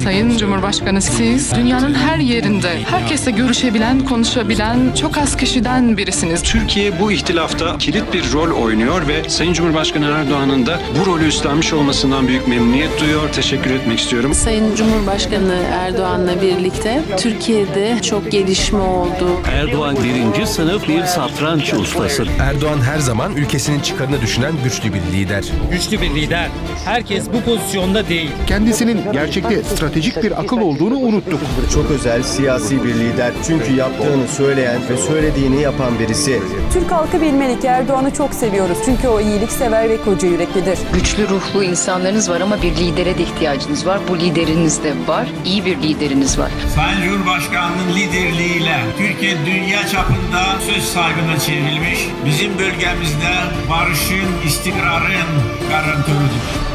Sayın Cumhurbaşkanı, siz dünyanın her yerinde herkesle görüşebilen, konuşabilen çok az kişiden birisiniz. Türkiye bu ihtilafta kilit bir rol oynuyor ve Sayın Cumhurbaşkanı Erdoğan'ın da bu rolü üstlenmiş olmasından büyük memnuniyet duyuyor. Teşekkür etmek istiyorum. Sayın Cumhurbaşkanı Erdoğan'la birlikte Türkiye'de çok gelişme oldu. Erdoğan birinci sınıf bir satranç ustası. Erdoğan her zaman ülkesinin çıkarını düşünen güçlü bir lider. Güçlü bir lider. Herkes bu pozisyonda değil. Kendisinin gerçekte stratejik bir akıl olduğunu unuttuk. Çok özel siyasi bir lider. Çünkü yaptığını söyleyen ve söylediğini yapan birisi. Türk halkı bilmeli ki Erdoğan'ı çok seviyoruz. Çünkü o iyiliksever ve koca yüreklidir. Güçlü ruhlu insanlarınız var ama bir lidere de ihtiyacınız var. Bu lideriniz de var. İyi bir lideriniz var. Sayın Cumhurbaşkanı'nın liderliğiyle Türkiye dünya çapında söz sahibine çevrilmiş. Bizim bölgemizde barışın, istikrarın garantörüdür.